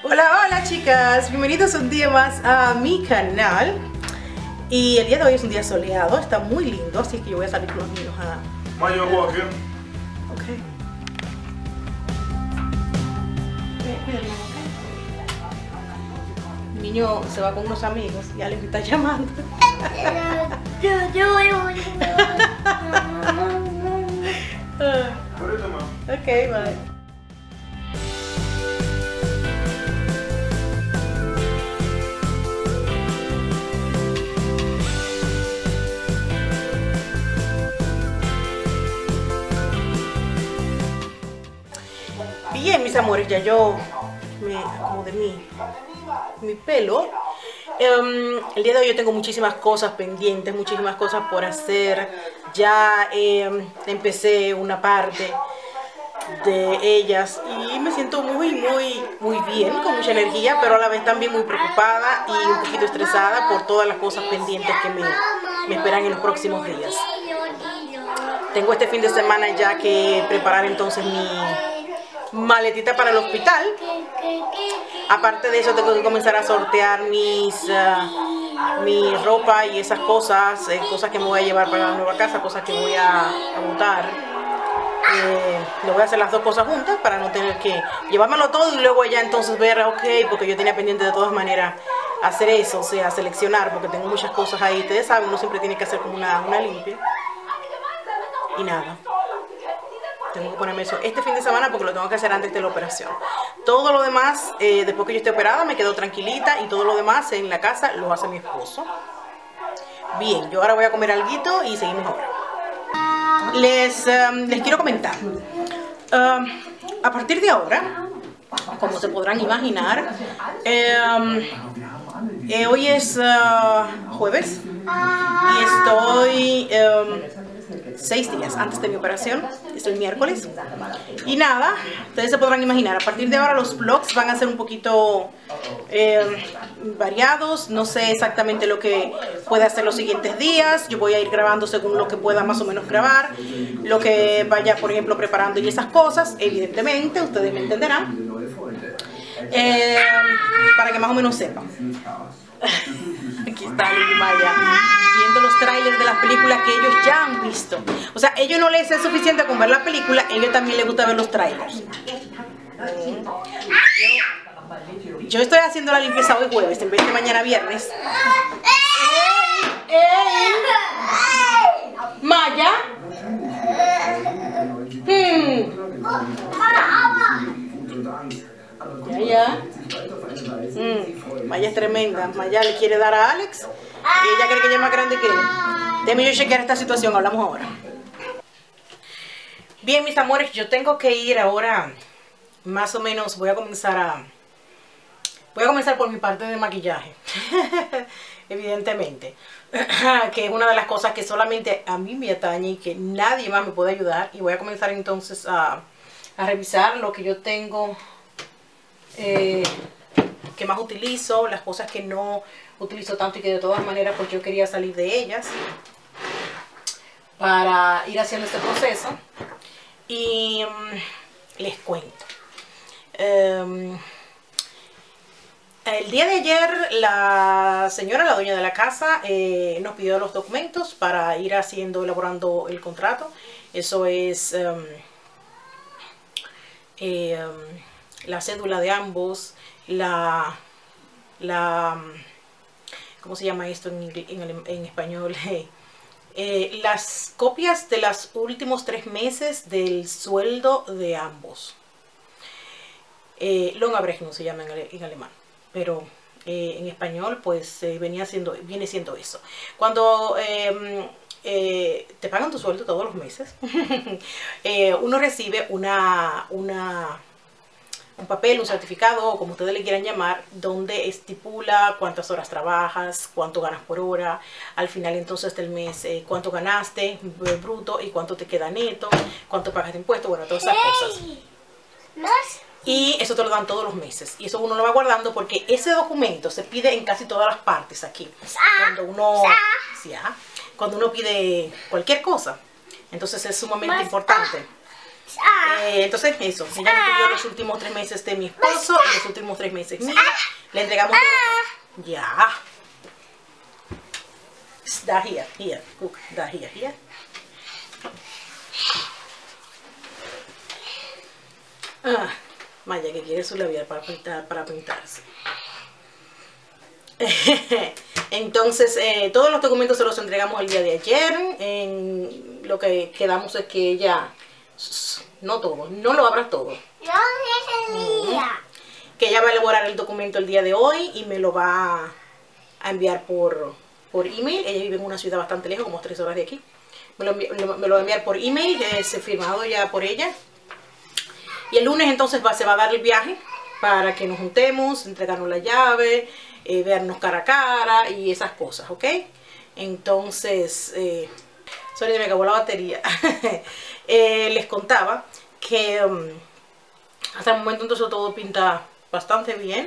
Hola, hola chicas, bienvenidos un día más a mi canal. Y el día de hoy es un día soleado, está muy lindo, así que yo voy a salir con los niños a... Mayo, walk, ¿eh? Ok. El niño se va con unos amigos y Alex me está llamando. Ahorita más. Ok, bye. Bien, mis amores, ya yo me acomodé mi pelo. El día de hoy yo tengo muchísimas cosas pendientes, muchísimas cosas por hacer. Ya empecé una parte de ellas y me siento muy bien, con mucha energía, pero a la vez también muy preocupada y un poquito estresada por todas las cosas pendientes que me esperan en los próximos días. Tengo este fin de semana ya que preparar entonces mi maletita para el hospital. Aparte de eso tengo que comenzar a sortear mi ropa y esas cosas, cosas que me voy a llevar para la nueva casa, cosas que voy a botar. Le voy a hacer las dos cosas juntas para no tener que llevármelo todo y luego ya entonces ver, ok, porque yo tenía pendiente de todas maneras hacer eso, o sea, seleccionar, porque tengo muchas cosas ahí. Ustedes saben, uno siempre tiene que hacer como una limpia. Y nada, tengo que ponerme eso este fin de semana porque lo tengo que hacer antes de la operación. Todo lo demás, después que yo esté operada, me quedo tranquilita y todo lo demás en la casa lo hace mi esposo. Bien, yo ahora voy a comer alguito y seguimos ahora. Les quiero comentar, a partir de ahora, como se podrán imaginar, hoy es jueves y estoy 6 días antes de mi operación, es el miércoles. Y nada, ustedes se podrán imaginar, a partir de ahora los vlogs van a ser un poquito variados. No sé exactamente lo que pueda hacer los siguientes días. Yo voy a ir grabando según lo que pueda más o menos grabar, lo que vaya, por ejemplo, preparando y esas cosas. Evidentemente, ustedes me entenderán, para que más o menos sepan. Aquí está Lili y Maya viendo los trailers de las películas que ellos ya han visto. O sea, ellos no les es suficiente con ver la película, ellos también les gusta ver los trailers. Yo estoy haciendo la limpieza hoy jueves en vez de mañana viernes. Maya. Ya. Maya es tremenda. Maya le quiere dar a Alex y ella cree que ella es más grande que él. Déjame yo chequear esta situación, hablamos ahora. Bien, mis amores, yo tengo que ir ahora. Más o menos voy a comenzar por mi parte de maquillaje. Evidentemente, que es una de las cosas que solamente a mí me atañe y que nadie más me puede ayudar. Y voy a comenzar entonces a revisar lo que yo tengo, que más utilizo, las cosas que no utilizo tanto y que de todas maneras pues yo quería salir de ellas para ir haciendo este proceso. Y les cuento, el día de ayer la señora, la dueña de la casa, nos pidió los documentos para ir elaborando el contrato. Eso es la cédula de ambos, ¿cómo se llama esto en español? Las copias de los últimos 3 meses del sueldo de ambos. Lohnabrechnung se llama en alemán, pero en español pues viene siendo eso. Cuando te pagan tu sueldo todos los meses, uno recibe un papel, un certificado, o como ustedes le quieran llamar, donde estipula cuántas horas trabajas, cuánto ganas por hora, al final entonces del mes, cuánto ganaste bruto y cuánto te queda neto, cuánto pagas de impuestos, bueno, todas esas cosas. Y eso te lo dan todos los meses. Y eso uno lo va guardando porque ese documento se pide en casi todas las partes aquí. Cuando uno pide cualquier cosa. Entonces es sumamente importante. Entonces eso, ella me pidió los últimos 3 meses de mi esposo y los últimos 3 meses míos. Le entregamos todo. Ya. Da here, cook, da here. Maya que quiere su labial para pintarse. Entonces, todos los documentos se los entregamos el día de ayer. Lo que quedamos es que ella, no todo, no lo abras todo. Que ella va a elaborar el documento el día de hoy y me lo va a enviar por email. Ella vive en una ciudad bastante lejos, como 3 horas de aquí. Me lo va a enviar por email, es firmado ya por ella. Y el lunes entonces se va a dar el viaje para que nos juntemos, entregarnos la llave, vernos cara a cara y esas cosas, ¿ok? Entonces, sorry, me acabó la batería. Les contaba que hasta el momento entonces todo pinta bastante bien.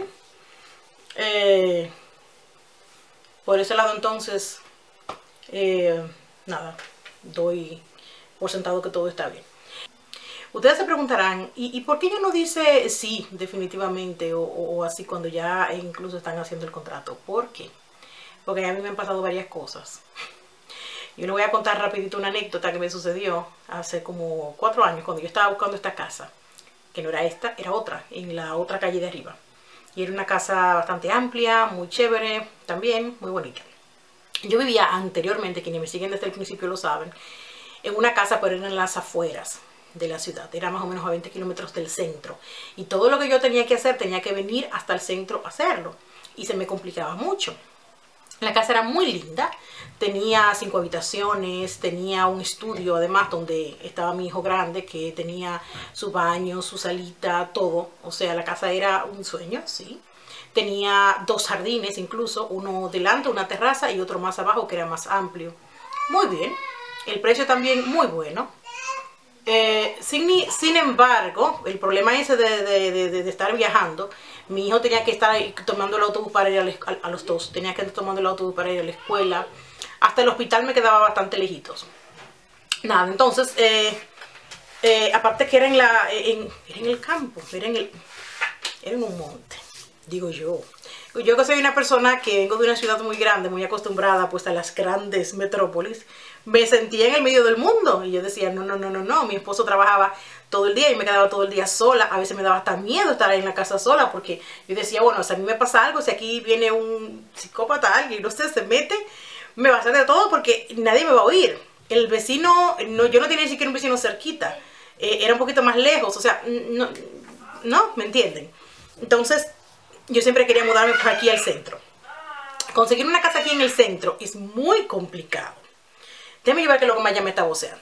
Por ese lado entonces, nada, doy por sentado que todo está bien. Ustedes se preguntarán, ¿y por qué ella no dice sí, definitivamente, o así cuando ya incluso están haciendo el contrato? ¿Por qué? Porque a mí me han pasado varias cosas. Yo les voy a contar rapidito una anécdota que me sucedió hace como 4 años, cuando yo estaba buscando esta casa, que no era esta, era otra, en la otra calle de arriba. Y era una casa bastante amplia, muy chévere, también muy bonita. Yo vivía anteriormente, quienes me siguen desde el principio lo saben, en una casa, pero era en las afueras de la ciudad, era más o menos a 20 kilómetros del centro, y todo lo que yo tenía que hacer, tenía que venir hasta el centro a hacerlo, y se me complicaba mucho. La casa era muy linda, tenía 5 habitaciones, tenía un estudio además donde estaba mi hijo grande, que tenía su baño, su salita, todo, o sea, la casa era un sueño, sí. Tenía 2 jardines incluso, uno delante, una terraza, y otro más abajo que era más amplio. Muy bien, el precio también muy bueno. Sin embargo, el problema ese de estar viajando, mi hijo tenía que estar ahí tomando el autobús para ir a los 2, tenía que estar tomando el autobús para ir a la escuela, hasta el hospital me quedaba bastante lejitos. Nada, entonces, aparte que era en el campo, era en un monte, digo yo. Yo que soy una persona que vengo de una ciudad muy grande, muy acostumbrada pues a las grandes metrópolis, me sentía en el medio del mundo. Y yo decía, no, mi esposo trabajaba todo el día y me quedaba todo el día sola. A veces me daba hasta miedo estar en la casa sola, porque yo decía, bueno, si a mí me pasa algo, si aquí viene un psicópata, alguien, no sé, se mete, me va a hacer de todo porque nadie me va a oír. El vecino, yo no tenía ni siquiera un vecino cerquita, era un poquito más lejos, o sea, no, ¿me entienden? Entonces, yo siempre quería mudarme por aquí al centro. Conseguir una casa aquí en el centro es muy complicado. Déjame llevar que lo que Maya me está voceando.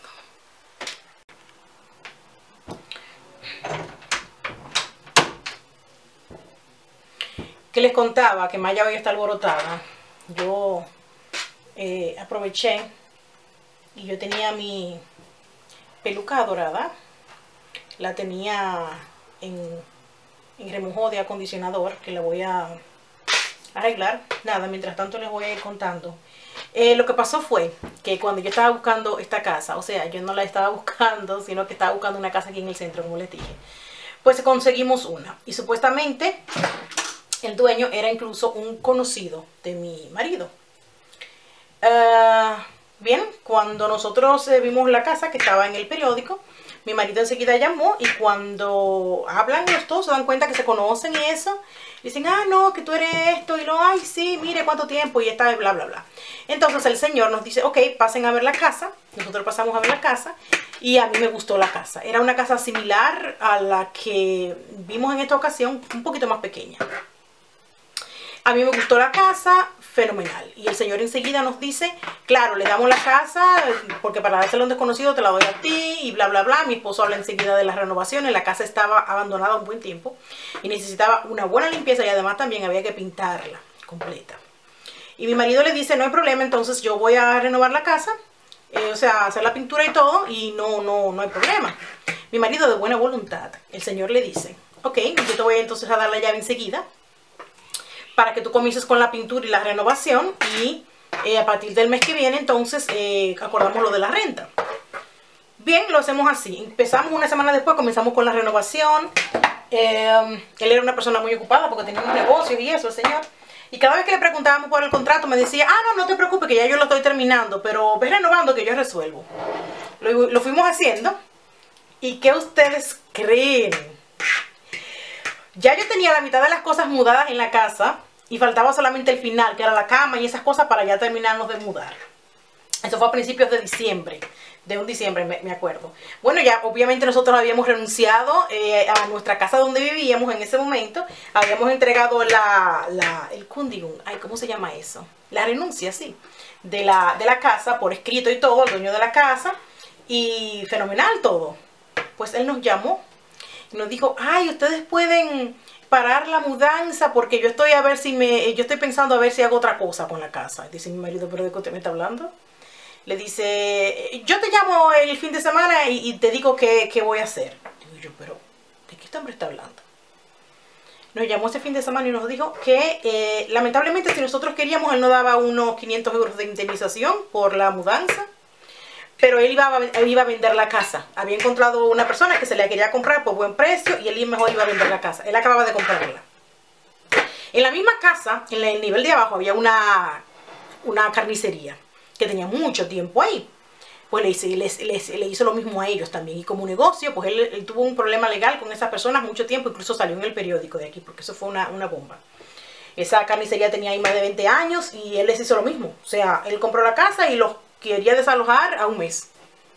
Que les contaba que Maya hoy está alborotada. Yo aproveché y yo tenía mi peluca dorada. La tenía en remojo de acondicionador, que la voy a arreglar. Nada, mientras tanto les voy a ir contando. Lo que pasó fue que cuando yo estaba buscando esta casa, o sea, yo no la estaba buscando, sino que estaba buscando una casa aquí en el centro, como les dije, pues conseguimos una. Y supuestamente el dueño era incluso un conocido de mi marido. Bien, cuando nosotros vimos la casa que estaba en el periódico, mi marido enseguida llamó, y cuando hablan los dos se dan cuenta que se conocen y eso. Dicen, no, que tú eres esto, y lo, ay, sí, mire cuánto tiempo, y está, bla, bla, bla. Entonces el señor nos dice, ok, pasen a ver la casa. Nosotros pasamos a ver la casa, y a mí me gustó la casa. Era una casa similar a la que vimos en esta ocasión, un poquito más pequeña. A mí me gustó la casa, fenomenal. Y el señor enseguida nos dice, claro, le damos la casa, porque para dársela a un desconocido te la doy a ti, y bla, bla, bla. Mi esposo habla enseguida de las renovaciones. La casa estaba abandonada un buen tiempo y necesitaba una buena limpieza, y además también había que pintarla completa. Y mi marido le dice, no hay problema, entonces yo voy a renovar la casa, o sea, hacer la pintura y todo, y no hay problema. Mi marido, de buena voluntad, el señor le dice, ok, yo te voy entonces a dar la llave enseguida, para que tú comiences con la pintura y la renovación, y a partir del mes que viene entonces acordamos lo de la renta. Bien, lo hacemos así. Empezamos una semana después, comenzamos con la renovación. Él era una persona muy ocupada porque tenía unos negocios y eso, el señor. Y cada vez que le preguntábamos por el contrato me decía, no te preocupes que ya yo lo estoy terminando, pero ves renovando que yo resuelvo. Lo fuimos haciendo. ¿Y qué ustedes creen? Ya yo tenía la mitad de las cosas mudadas en la casa y faltaba solamente el final, que era la cama y esas cosas para ya terminarnos de mudar. Eso fue a principios de diciembre. De un diciembre, me acuerdo. Bueno, ya obviamente nosotros habíamos renunciado a nuestra casa donde vivíamos en ese momento. Habíamos entregado el Kundigung. Ay, ¿cómo se llama eso? La renuncia, sí. De la casa, por escrito y todo, al dueño de la casa. Y fenomenal todo. Pues él nos llamó y nos dijo, ay, ustedes pueden parar la mudanza porque yo estoy pensando a ver si hago otra cosa con la casa. Dice mi marido, ¿pero de qué usted me está hablando? Le dice, yo te llamo el fin de semana y te digo qué voy a hacer. Digo yo, pero ¿de qué este hombre está hablando? Nos llamó ese fin de semana y nos dijo que lamentablemente si nosotros queríamos, él nos daba unos 500 euros de indemnización por la mudanza. Pero él iba a vender la casa. Había encontrado una persona que se la quería comprar por buen precio y él mejor iba a vender la casa. Él acababa de comprarla. En la misma casa, en el nivel de abajo, había una carnicería que tenía mucho tiempo ahí. Pues le hizo lo mismo a ellos también. Y como negocio, pues él tuvo un problema legal con esas personas mucho tiempo. Incluso salió en el periódico de aquí, porque eso fue una bomba. Esa carnicería tenía ahí más de 20 años y él les hizo lo mismo. O sea, él compró la casa y los quería desalojar a un mes.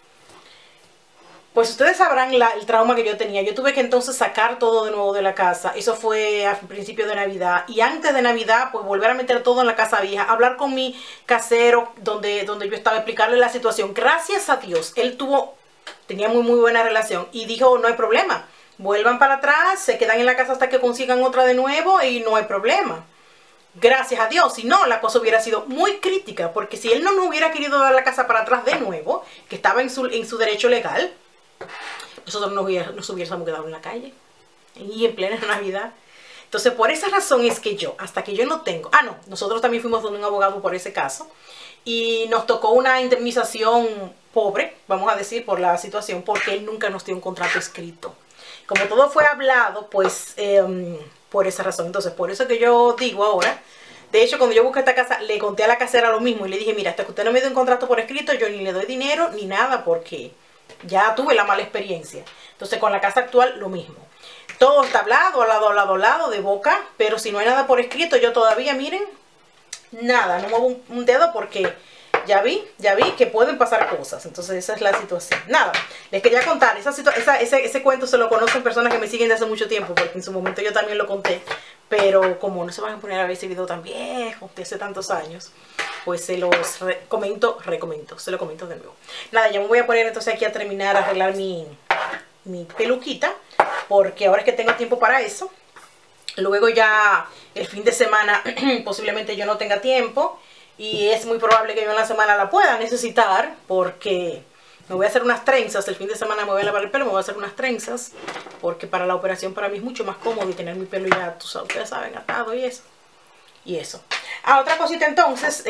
Pues ustedes sabrán el trauma que yo tenía. Yo tuve que entonces sacar todo de nuevo de la casa. Eso fue a principio de Navidad. Y antes de Navidad, pues volver a meter todo en la casa vieja. Hablar con mi casero donde yo estaba, explicarle la situación. Gracias a Dios, él tenía muy buena relación. Y dijo, no hay problema. Vuelvan para atrás, se quedan en la casa hasta que consigan otra de nuevo y no hay problema. Gracias a Dios, si no, la cosa hubiera sido muy crítica, porque si él no nos hubiera querido dar la casa para atrás de nuevo, que estaba en su derecho legal, nosotros nos hubiéramos quedado en la calle, y en plena Navidad. Entonces, por esa razón es que hasta que yo no tengo, nosotros también fuimos donde un abogado por ese caso, y nos tocó una indemnización pobre, vamos a decir, por la situación, porque él nunca nos dio un contrato escrito. Como todo fue hablado, pues... por esa razón. Entonces, por eso que yo digo ahora, de hecho, cuando yo busqué esta casa, le conté a la casera lo mismo y le dije, mira, hasta que usted no me dé un contrato por escrito, yo ni le doy dinero ni nada porque ya tuve la mala experiencia. Entonces, con la casa actual, lo mismo. Todo está hablado, hablado, de boca, pero si no hay nada por escrito, yo todavía, miren, nada, no muevo un dedo porque ya vi que pueden pasar cosas. Entonces esa es la situación. Nada, les quería contar, ese cuento se lo conocen personas que me siguen de hace mucho tiempo, porque en su momento yo también lo conté, pero como no se van a poner a ver ese video tan viejo, de hace tantos años, pues se los recomiendo de nuevo. Nada, ya me voy a poner entonces aquí a terminar, a arreglar mi peluquita, porque ahora es que tengo tiempo para eso. Luego ya el fin de semana posiblemente yo no tenga tiempo. Y es muy probable que yo en la semana la pueda necesitar porque me voy a hacer unas trenzas. El fin de semana me voy a lavar el pelo, me voy a hacer unas trenzas. Porque para la operación para mí es mucho más cómodo y tener mi pelo ya, ustedes saben, atado y eso. Otra cosita entonces.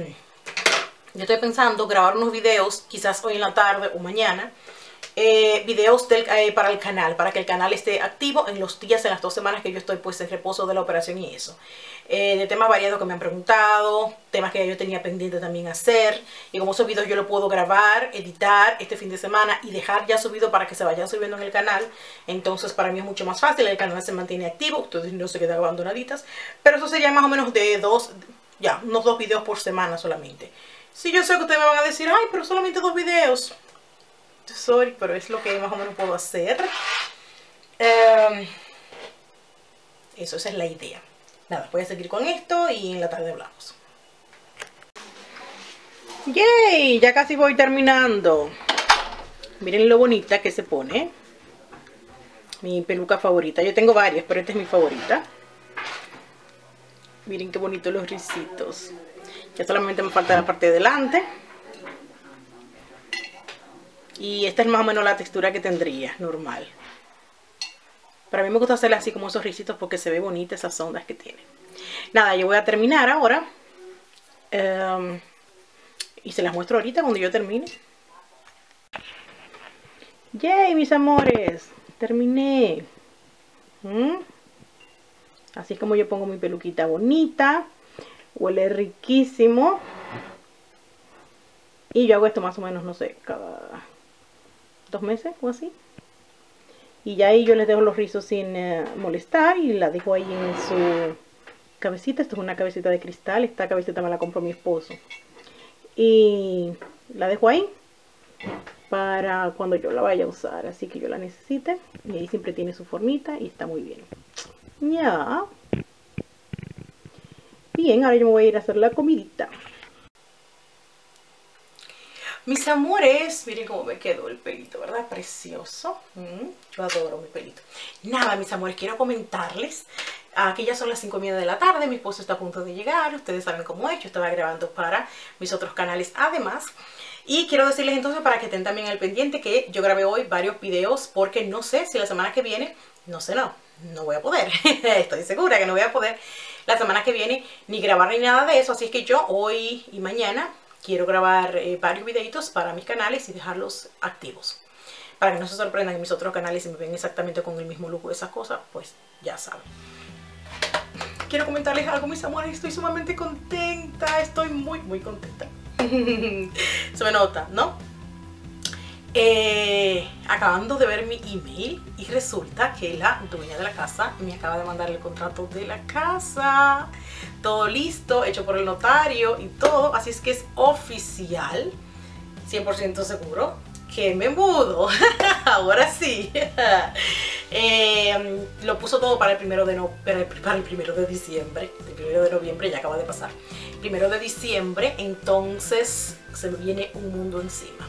Yo estoy pensando grabar unos videos, quizás hoy en la tarde o mañana. Videos para el canal, para que el canal esté activo en los días, en las 2 semanas que yo estoy pues en reposo de la operación y eso. De temas variados que me han preguntado, temas que yo tenía pendiente también hacer. Y como esos videos yo lo puedo grabar, editar este fin de semana y dejar ya subido para que se vayan subiendo en el canal. Entonces para mí es mucho más fácil, el canal se mantiene activo, ustedes no se quedan abandonaditas. Pero eso sería más o menos de unos 2 videos por semana solamente. Si yo sé que ustedes me van a decir, ay, pero solamente 2 videos. Sorry, pero es lo que más o menos puedo hacer. Esa es la idea. Nada, voy a seguir con esto y en la tarde hablamos. ¡Yay! Ya casi voy terminando. Miren lo bonita que se pone. Mi peluca favorita. Yo tengo varias, pero esta es mi favorita. Miren qué bonitos los risitos. Ya solamente me falta la parte de delante. Y esta es más o menos la textura que tendría, normal. Pero a mí me gusta hacerla así como esos risitos porque se ve bonita esas ondas que tiene. Nada, yo voy a terminar ahora. Y se las muestro ahorita cuando yo termine. ¡Yay, mis amores! Terminé. Así es como yo pongo mi peluquita bonita. Huele riquísimo. Y yo hago esto más o menos, no sé, cada 2 meses o así. Y ya ahí yo les dejo los rizos sin molestar. Y la dejo ahí en su cabecita. Esto es una cabecita de cristal. Esta cabecita me la compró mi esposo. Y la dejo ahí para cuando yo la vaya a usar, así que yo la necesite. Y ahí siempre tiene su formita y está muy bien. Ya. Bien, ahora yo me voy a ir a hacer la comidita. Mis amores, miren cómo me quedó el pelito, ¿verdad? Precioso. Yo adoro mi pelito. Nada, mis amores, quiero comentarles. Aquí ya son las 5:30 de la tarde, mi esposo está a punto de llegar. Ustedes saben cómo es, yo estaba grabando para mis otros canales además. Y quiero decirles entonces para que estén también al pendiente que yo grabé hoy varios videos porque no sé si la semana que viene, no voy a poder. Estoy segura que no voy a poder la semana que viene ni grabar ni nada de eso. Así es que yo hoy y mañana quiero grabar varios videitos para mis canales y dejarlos activos. Para que no se sorprendan en mis otros canales y me ven exactamente con el mismo lujo de esas cosas, pues ya saben. Quiero comentarles algo, mis amores, estoy sumamente contenta, estoy muy contenta. Se me nota, ¿no? Acabando de ver mi email y resulta que la dueña de la casa me acaba de mandar el contrato de la casa. Todo listo, hecho por el notario y todo, así es que es oficial, 100% seguro que me mudo. Ahora sí. Lo puso todo para el primero de diciembre. El 1 de noviembre ya acaba de pasar. 1 de diciembre, entonces se me viene un mundo encima.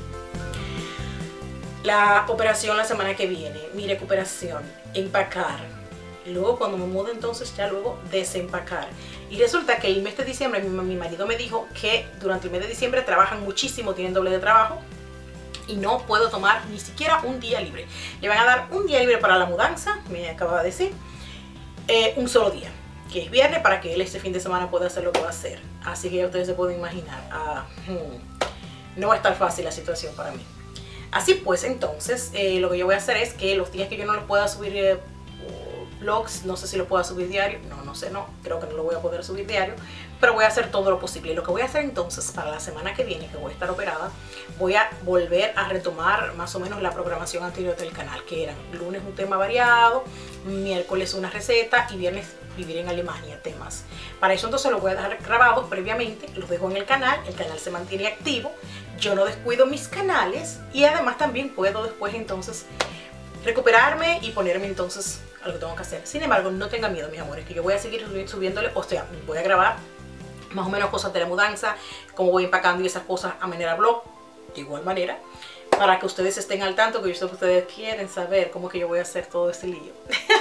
La operación la semana que viene, mi recuperación, empacar. Luego cuando me mude entonces ya luego desempacar. Y resulta que el mes de diciembre mi marido me dijo que durante el mes de diciembre trabajan muchísimo, tienen doble de trabajo. Y no puedo tomar ni siquiera un día libre. Le van a dar un día libre para la mudanza, me acaba de decir. Un solo día, que es viernes, para que él este fin de semana pueda hacer lo que va a hacer. Así que ya ustedes se pueden imaginar. No va a estar fácil la situación para mí. Así pues, entonces, lo que yo voy a hacer es que los días que yo no los pueda subir vlogs, no sé si lo pueda subir diario, no sé, creo que no lo voy a poder subir diario, pero voy a hacer todo lo posible. Lo que voy a hacer entonces para la semana que viene, que voy a estar operada, voy a volver a retomar más o menos la programación anterior del canal, que eran lunes un tema variado, miércoles una receta y viernes vivir en Alemania, temas. Para eso entonces los voy a dejar grabados previamente, los dejo en el canal se mantiene activo, yo no descuido mis canales y además también puedo después entonces recuperarme y ponerme entonces a lo que tengo que hacer. Sin embargo, no tengan miedo, mis amores, que yo voy a seguir subiéndole, o sea, voy a grabar más o menos cosas de la mudanza, cómo voy empacando y esas cosas a manera blog, de igual manera, para que ustedes estén al tanto, que yo sé que ustedes quieren saber cómo que yo voy a hacer todo este lío.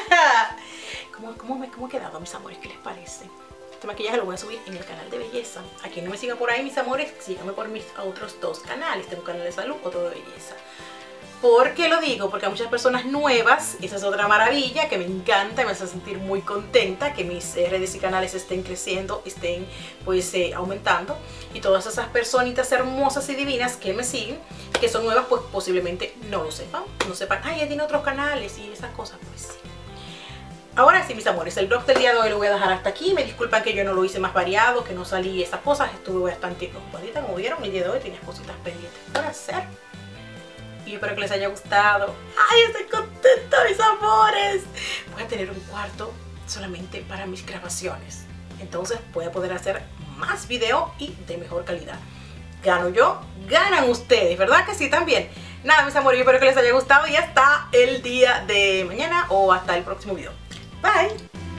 ¿Cómo he quedado, mis amores? ¿Qué les parece? Este maquillaje lo voy a subir en el canal de belleza. A quien no me siga por ahí, mis amores, síganme por mis otros 2 canales. Tengo un canal de salud, otro de belleza. ¿Por qué lo digo? Porque hay muchas personas nuevas, esa es otra maravilla que me encanta, me hace sentir muy contenta que mis redes y canales estén creciendo, estén pues aumentando, y todas esas personitas hermosas y divinas que me siguen, que son nuevas, pues posiblemente no lo sepan, ay, ella tiene otros canales y esas cosas, pues sí. Ahora sí, mis amores, el vlog del día de hoy lo voy a dejar hasta aquí. Me disculpan que yo no lo hice más variado, que no salí esas cosas, estuve bastante ocupadita, como vieron, el día de hoy tenía cositas pendientes por hacer. Y espero que les haya gustado. ¡Ay, estoy contenta, mis amores! Voy a tener un cuarto solamente para mis grabaciones. Entonces voy a poder hacer más video y de mejor calidad. Gano yo, ganan ustedes, ¿verdad que sí también? Nada, mis amores, yo espero que les haya gustado y hasta el día de mañana o hasta el próximo video. Bye!